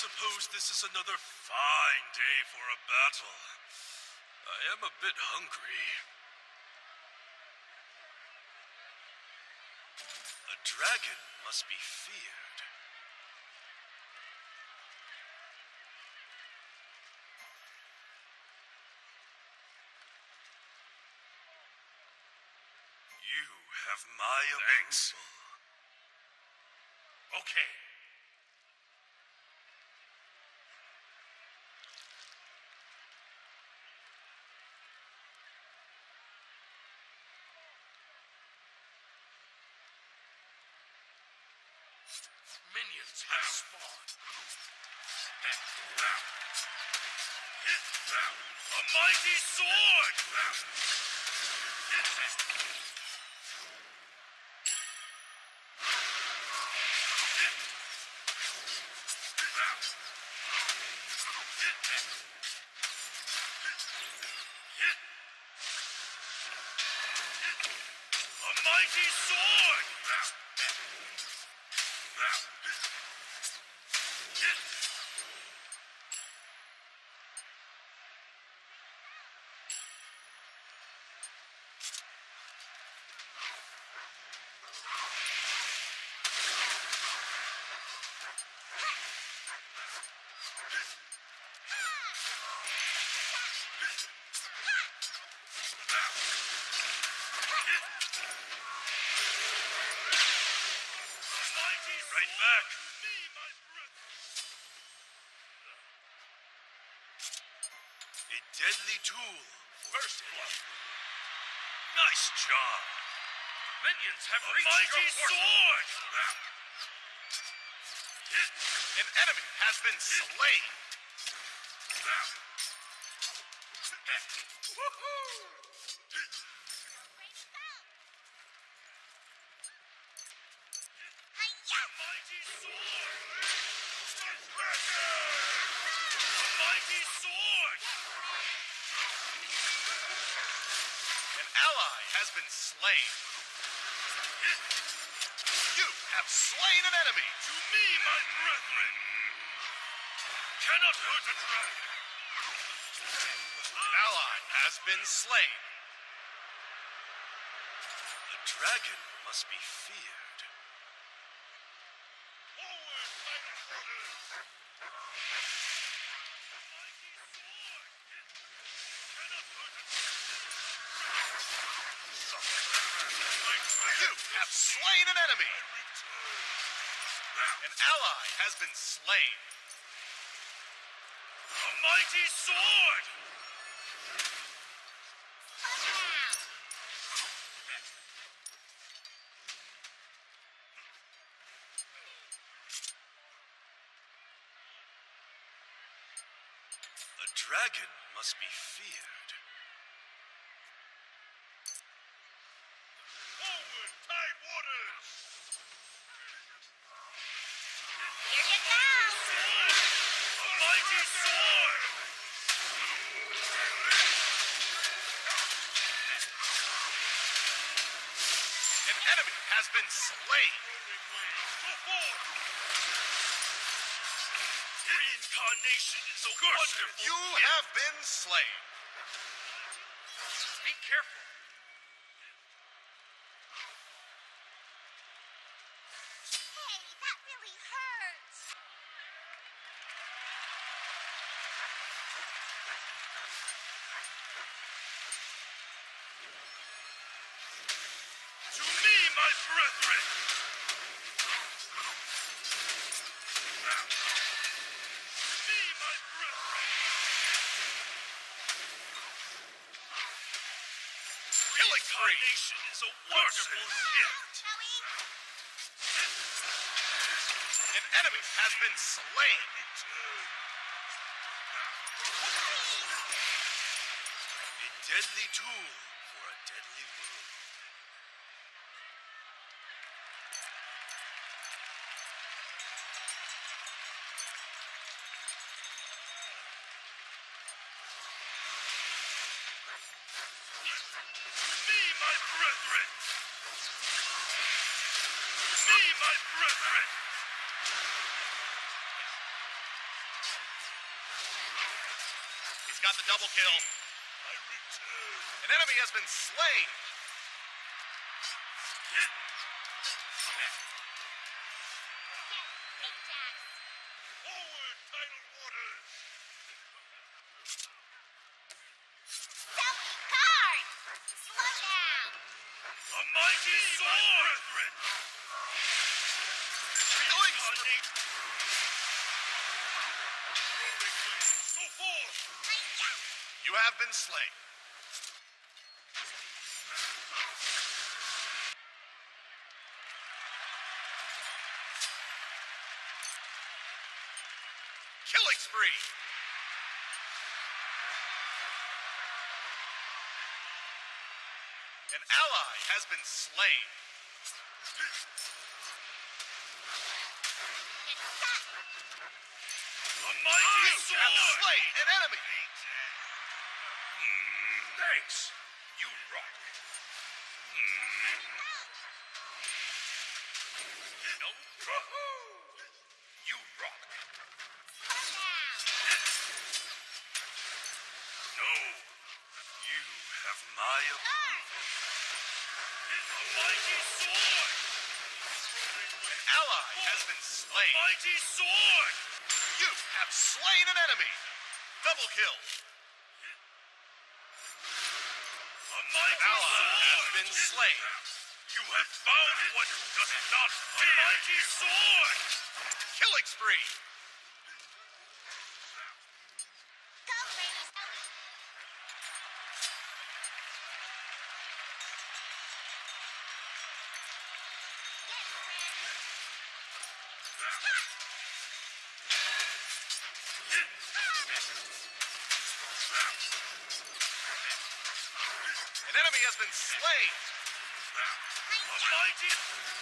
suppose this is another fine day for a battle. I am a bit hungry. A dragon must be feared. You have my approval. Okay. Minions have spawned. A mighty sword! A mighty sword! Right back. A deadly tool. First blood. Nice job. Minions have reached mighty sword. An enemy has been slain. Mighty sword! A mighty sword! An ally has been slain. You have slain an enemy. To me, my brethren! Cannot hurt a dragon! An ally has been slain. A dragon must be feared. Forward, Titan Warriors! Mighty sword! Cannot hurt a You have slain an enemy. An ally has been slain. A mighty sword! A dragon must be feared. Forward, Tide Waters! Here you go! A mighty sword! An enemy has been slain. Go forward! Reincarnation is a wonderful You gift. have been slain. Be careful. Hey, that really hurts! To me, my brethren! To me, my brethren! Killing spree. Reincarnation is a wonderful gift. Joey? An enemy has been slain. A deadly tool for a deadly world. To me, my brethren! To me, my brethren! got the double kill. I return. An enemy has been slain. Big Jax. Forward, tidal waters. Selfie card. Slow down. A mighty sword. Killing Rolling wings. Go forth. Hi-ya. You have been slain. Killing spree. An ally has been slain. Get shot. A mighty You have sword. slain an enemy. Thanks. You rock. No. You rock. Slow down. No. You have my approval. A mighty sword. An ally has been slain. Mighty sword. You have slain an enemy. Double kill. A mighty Ally sword. has been slain. You have found one who does not fear. A mighty sword. Killing spree. Go, baby. Zoe. Get ready. An enemy has been slain. A mighty.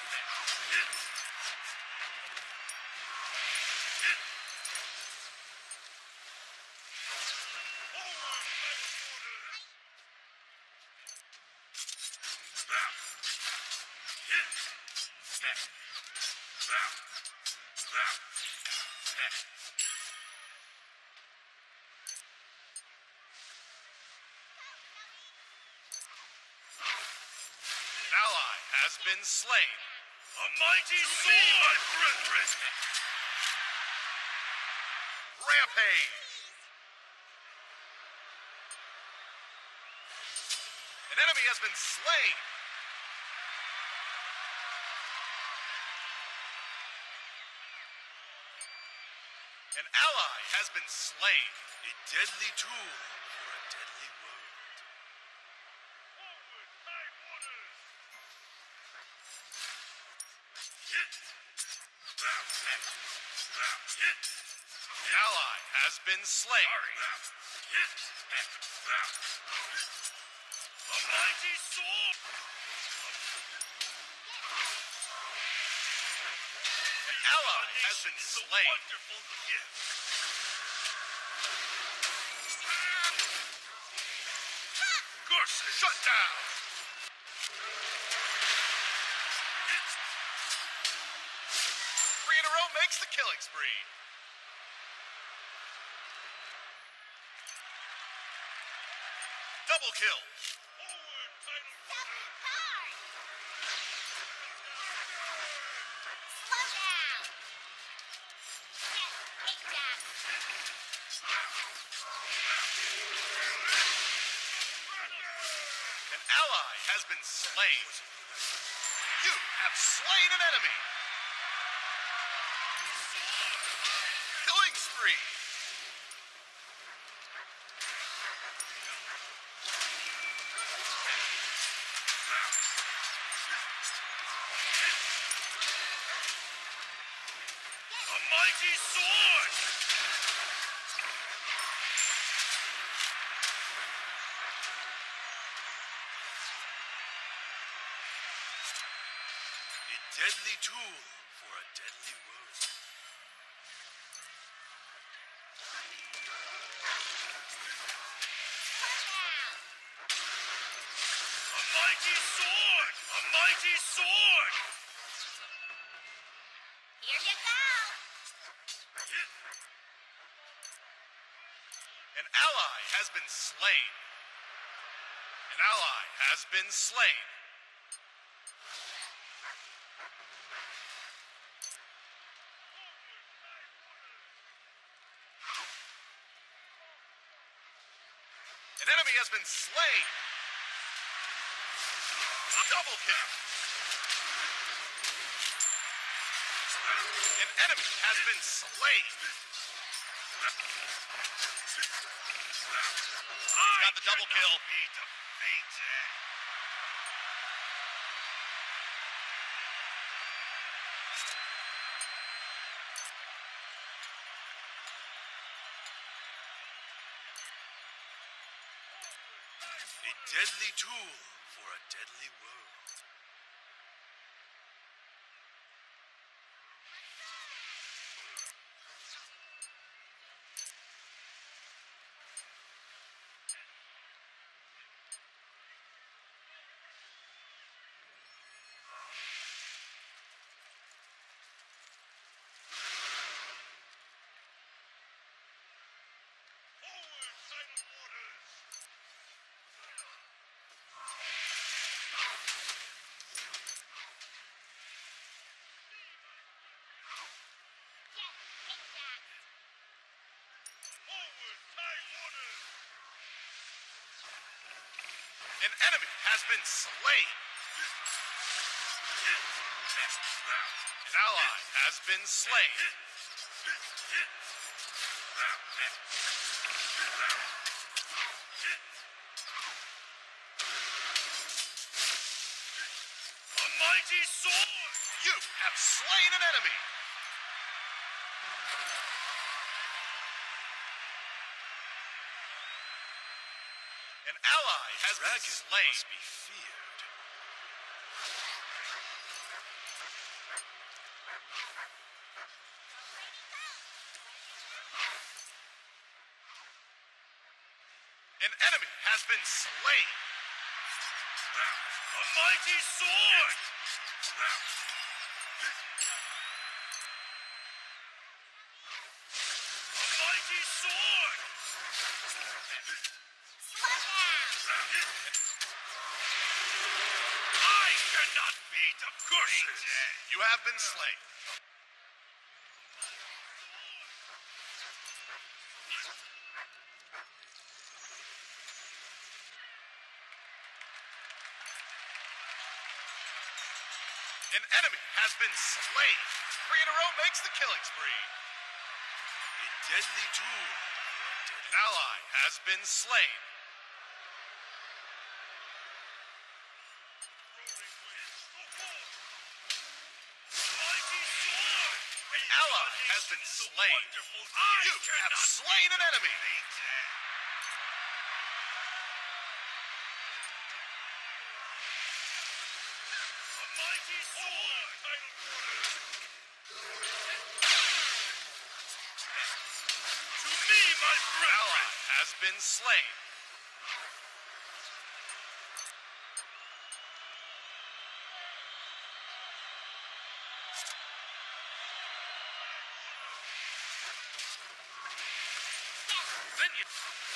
An ally has been slain. A mighty sword. My brethren. Rampage. An enemy has been slain. An ally has been slain. A deadly tool for a deadly world. Forward, high waters. An ally has been slain. A mighty sword. An ally has been slain. Wonderful gift. Gorsuch. Shut down. Three in a row makes the killing spree. Double kill. Forward, tidal Selfie water. card. Slow down. Get Big Jax. An ally has been slain. You have slain an enemy. Killing spree. A mighty sword. A deadly tool for a deadly world. A mighty sword! A mighty sword! Here you go. An ally has been slain. An ally has been slain. An enemy has been slain. Double kill. An enemy has been slain. He's got the double kill. Be defeated. A deadly tool for a deadly world. Forward, Tidal Waters! Get pickaxe. Forward, Tide Waters! An enemy has been slain. An ally has been slain. A mighty sword! You have slain an enemy. An ally has been Dragon slain. must be feared. An enemy has been slain. A mighty sword! A mighty sword! Slow down. I cannot be defeated! You have been slain. An enemy has been slain. 3 in a row makes the killing spree. A deadly tool for a deadly An ally has been slain. mighty sword! An ally has been slain. You have slain an enemy. A mighty sword! Tidal Waters! To me, my An ally brethren! has been slain. Then you...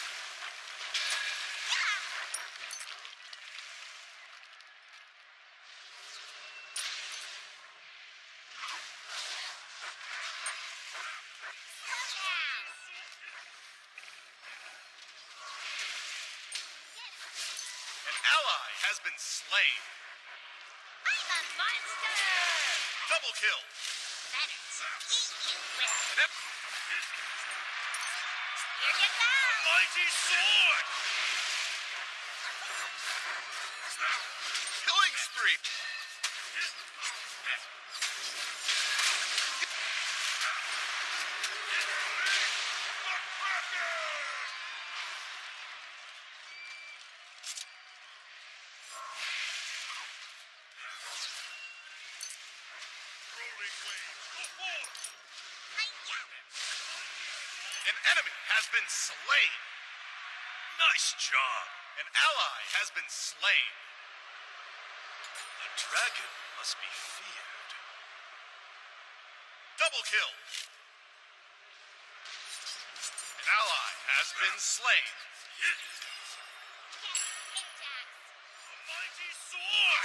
An ally has been slain. I'm a monster. Double kill. Better eat you with. An en- Here you go. Mighty sword! killing spree. Roaring waves, go forth! Hi-ya. An enemy has been slain. Nice job! An ally has been slain. A dragon must be feared. Double kill. An ally has has been slain. Yes, Ajax. Mighty sword!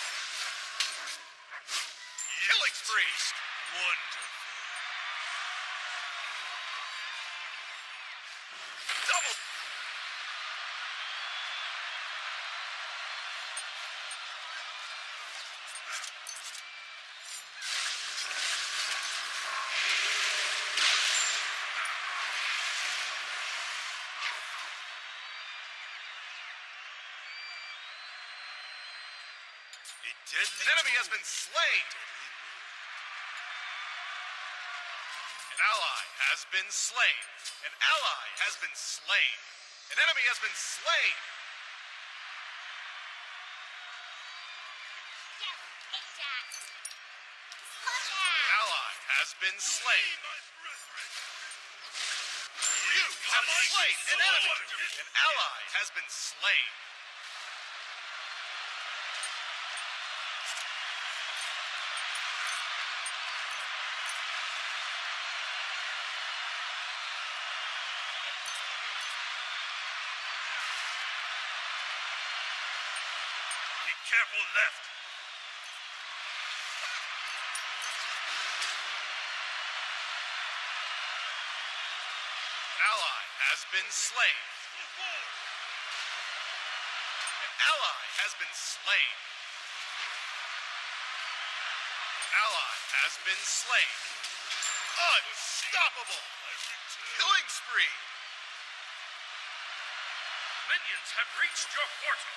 Killing spree. Wonderful. Double. A deadly An enemy has tool. been slain. An ally has been slain. An ally has been slain. An enemy has been slain. Yes, Ajax. An ally has been slain. My brethren. You have mighty slain an enemy. sword. An ally has been slain. Be careful left. An ally has been slain. An ally has been slain. An ally has been slain. Unstoppable! Killing spree! Minions have reached your portal.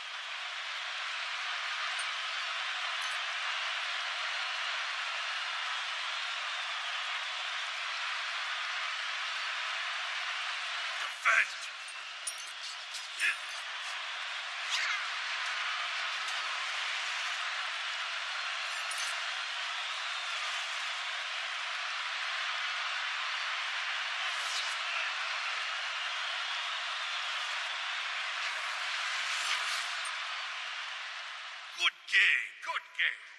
Defend! Good game, good game.